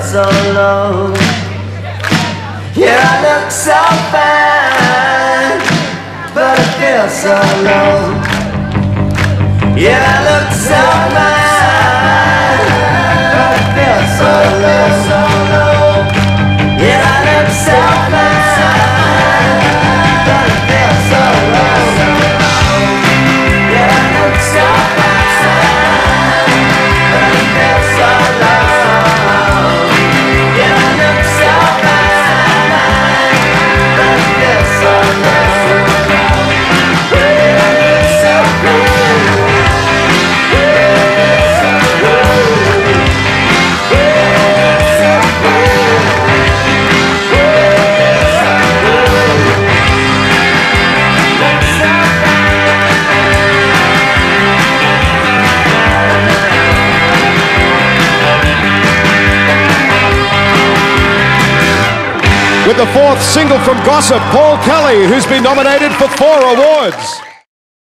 so low. Yeah, I look so fine, but I feel so low. Yeah, I look so fine, but I feel so low. Yeah, I look so fine, but I feel so low. Yeah, I look so fine, but I feel so low. Yeah, I look so fine, but I feel so low. Yeah, I look so good. With the fourth single from Gossip, Paul Kelly, who's been nominated for 4 awards.